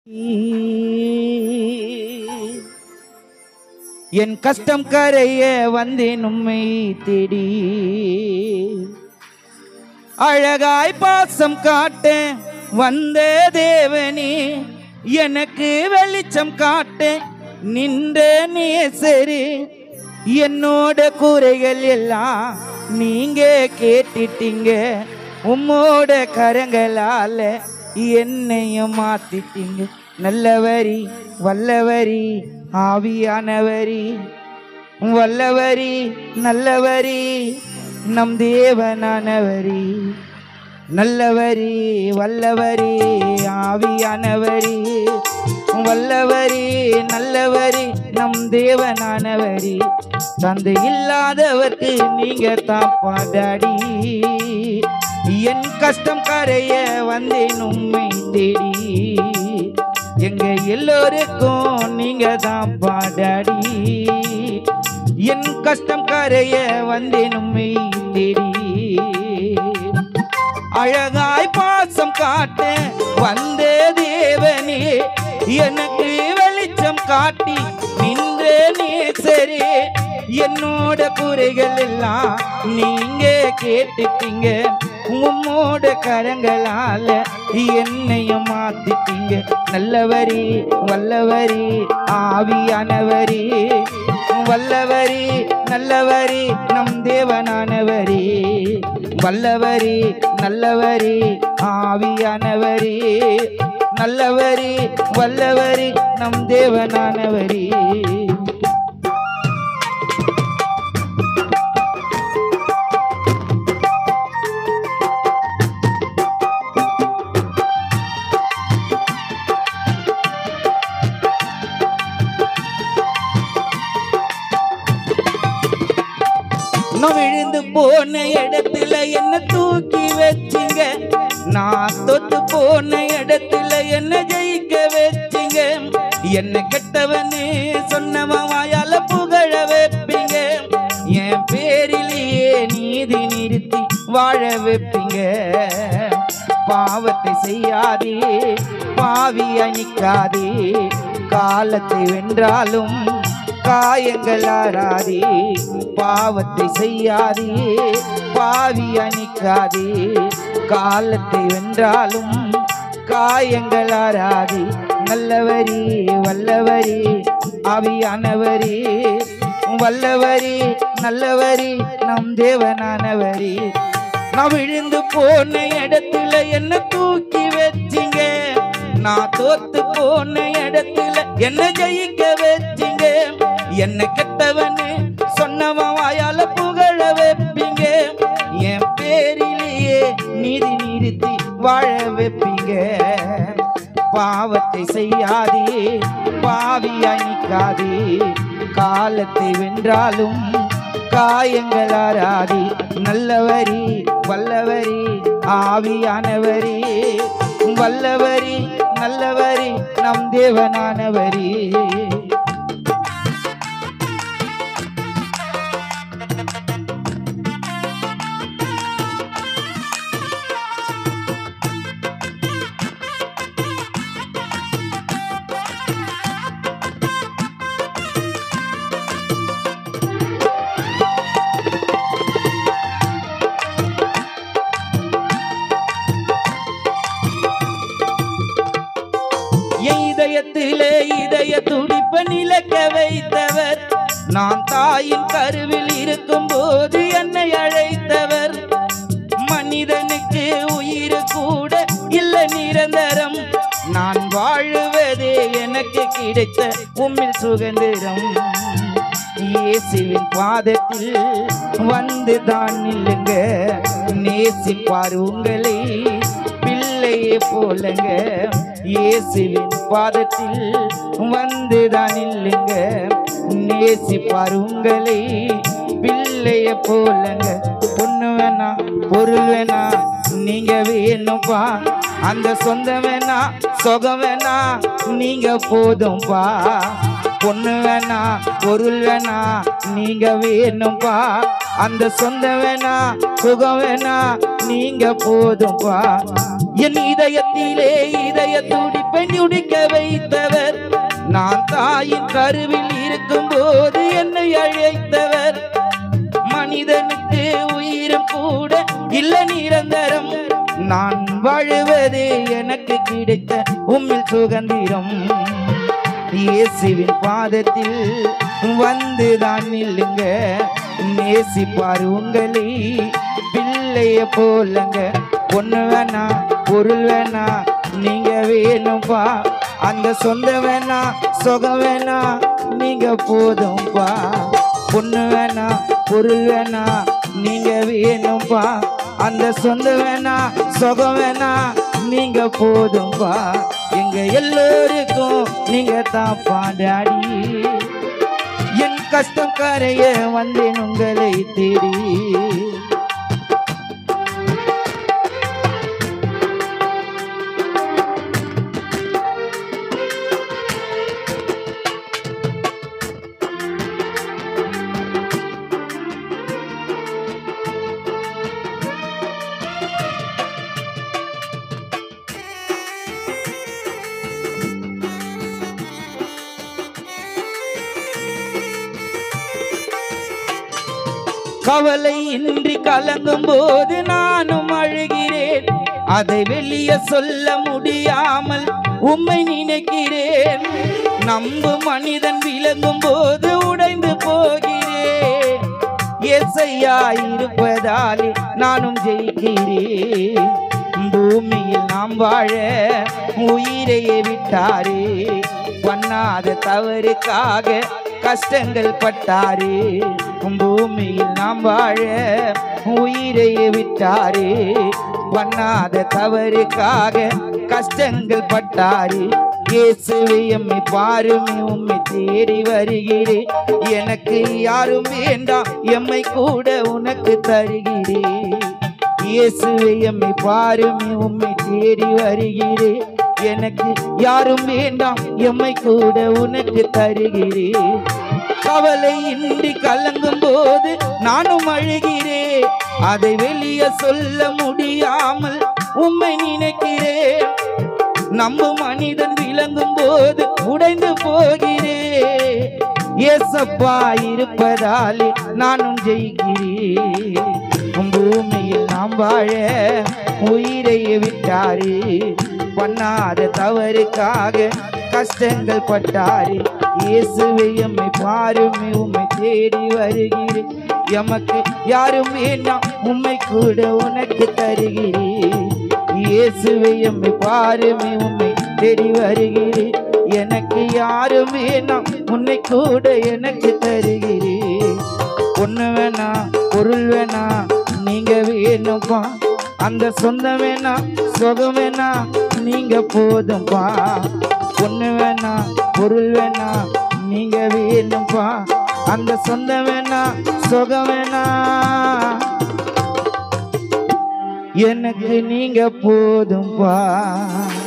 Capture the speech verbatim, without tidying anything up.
என் கஷ்டம் கரைய வந்தேன் உம்மை தேடி அழகாய் பாசம் காட்ட வந்த தேவனே எனக்கு வெளிச்சம் காட்ட நின்ற நேசரே என்னோட குறைகள் எல்லாம் நீங்க கேட்டுட்டீங்க உம்மோட கரங்களால என்னையும் மாத்திட்டீங்க நல்லவரி வல்லவரி ஆவியானவரி வல்லவரி நல்லவரி நம் தேவனானவரி நல்லவரி வல்லவரி ஆவியானவரி வல்லவரி நல்லவரி நம் தேவனானவரி தந்தை இல்லாதவர்க்கு நீங்க தான் பாடாடி என் கஷ்டம் கரைய வந்தேன் உம்மை தேடி எங்க எல்லோருக்கும் நீங்க தான் பாடாடி என் கஷ்டம் கரைய வந்தேன் உம்மை தேடி அழகாய் பாசம் காட்ட வந்த தேவனே எனக்கு வெளிச்சம் காட்டி நின்ற நேசரே என்னோட குறைகள் எல்லாம் நீங்க கேட்டுட்டீங்க உம்மோட கரங்களால என்னையும் மாத்திட்டீங்க நல்லவரி வல்லவரி ஆவியானவரி வல்லவரி நல்லவரி நம் தேவனானவரி வல்லவரி நல்லவரி ஆவியானவரி நல்லவரி வல்லவரி நம் தேவனானவரி நான் விழுந்து போன இடத்துல என்ன தூக்கி வச்சிங்க நான் தொட்டு போன இடத்துல என்ன ஜெயிக்க வச்சிங்க என்ன கெட்டவனே சொன்னவன் வாயால புகழ வைப்பீங்க என் பேரிலேயே நீதி நிறுத்தி வாழ வைப்பீங்க பாவத்தை செய்யாதே பாவி அணிக்காதே காலத்தை வென்றாலும் காயங்கள் ஆறாதே பாவத்தை செய்யாதே பாவி அணிக்காதே காலத்தை வென்றாலும் காயங்கள் ஆறாதே நல்லவரி வல்லவரி ஆவியானவரி வல்லவரி நல்லவரி நம் தேவனானவரி நான் விழுந்து போன இடத்துல என்ன தூக்கி வச்சிங்க நான் தோத்து போன இடத்துல என்ன ஜெயிக்க வச்சிங்க என்ன கெட்டவனு சொன்னவன் வாயால புகழ வைப்பீங்க என் பேரிலேயே நீதி நிறுத்தி வாழ வைப்பீங்க பாவத்தை செய்யாதே பாவி அணிக்காதே காலத்தை வென்றாலும் காயங்கள் ஆறாதே நல்லவரி வல்லவரி ஆவியானவரி வல்லவரி நல்லவரி நம் தேவனானவரி இதயத்திலே இதய துடிப்ப நிலைக்க வைத்தவர் நான் தாயின் கருவில் இருக்கும் போது என்னை அழைத்தவர் மனிதனுக்கு உயிர் கூட இல்ல நிரந்தரம் நான் வாழுவதே எனக்கு கிடைத்த உம்மில் சுதந்திரம் இயேசுவின் பாதத்தில் வந்து தான் நில்லுங்க நேசிப்பார் உங்களை பிள்ளையே போலங்க இயேசுவின் பாதத்தில் வந்துதான் இல்லைங்க நேசிப்பார் உங்களை பிள்ளைய போலங்க பொண்ணு வேணா பொருள் வேணா நீங்க வேணும்பா அந்த சொந்தம் வேணா சொகம் வேணா நீங்க போதும்பா பொண்ணு வேணா பொருள் வேணா நீங்க வேணும்பா அந்த சொந்தம் வேணா சுகம் வேணா நீங்க போதும்பா என் இதயத்திலே இதய துடிப்பை துடிக்க வைத்தவர், நான் தாயின் கருவில் இருக்கும் போது என்னை அழைத்தவர். மனிதனுக்கு உயிரும் கூட இல்ல நிரந்தரம், நான் வாழுவதே எனக்கு கிடைத்த உம்மில் சுதந்திரம். இயேசுவின் பாதத்தில் வந்துதான் நில்லுங்க, நேசிப்பார் உங்களை பிள்ளைய போலங்க. பொண்ணு வேணா பொருள் வேணா நீங்க வேணும்பா, அந்த சொந்த வேணா சுகம் வேணா நீங்க போதும்பா. பொண்ணு வேணா பொருள் வேணா நீங்க வேணும்பா, அந்த சொந்த வேணா சுகம் வேணா நீங்க போதும்பா. எங்க எல்லோருக்கும் நீங்க தான் பாடாடி, என் கஷ்டம் கரைய வந்தேன் உங்களை தேடி. கவலை இன்றி கலங்கும் போது நானும் அழுகிறேன், அதை வெளியே சொல்ல முடியாமல் உம்மை நினைக்கிறேன். நம்பு மனிதன் விளங்கும் போது உடைந்து போகிறேன், ஏசையா இருப்பதாலே நானும் ஜெயிக்கிறேன். பூமியில் நாம் வாழ உயிரையே விட்டாரே, பண்ணாத தவறுக்காக கஷ்டங்கள் பட்டாரே. பூமியில் நாம் வாழ உயிரையே விட்டாரே, பண்ணாத தவறுக்காக கஷ்டங்கள் பட்டாரே. இயேசுவே எம்மை பாருமே உம்மை தேடி வருகிறேன், எனக்கு யாரும் வேண்டாம் எம்மை கூட உனக்கு தருகிறேன். இயேசுவே எம்மை பாருமே உம்மை தேடி வருகிறேன், எனக்கு யாரும் வேண்டாம் எம்மை கூட உனக்கு தருகிறேன். கவலை இன்றி கலங்கும் போது நானும் அழுகிறேன், அதை வெளியே சொல்ல முடியாமல் உம்மை நினைக்கிறேன். நம்பு மனிதன் விளங்கும் போது உடைந்து போகிறேன், ஏசப்பா இருப்பதாலே நானும் ஜெயிக்கிறேன். பூமியில் நாம் வாழ உயிரையே விட்டாரே, பண்ணாத தவறுக்காக கஷ்டங்கள் பட்டாரே. இயேசுவே எம்மை பாருமே உம்மை தேடி வருகிறேன், எமக்கு யாரும் வேண்டாம் உம்மை கூட உனக்கு தருகிறேன். இயேசுவே எம்மை பாருமே உம்மை தேடி வருகிறேன், எனக்கு யாரும் வேண்டாம் உன்னை கூட எனக்கு தருகிறேன். பொண்ணு வேணா பொருள் வேணா நீங்க வேணும்பா, அந்த சொந்தம் வேணா சுகம் வேணா நீங்க போதும்பா. பொண்ணு வேணா பொருள் வேணா நீங்க வேணும்பா, அந்த சொந்தம் வேணா சுகம் வேணா எனக்கு நீங்க போதும்பா.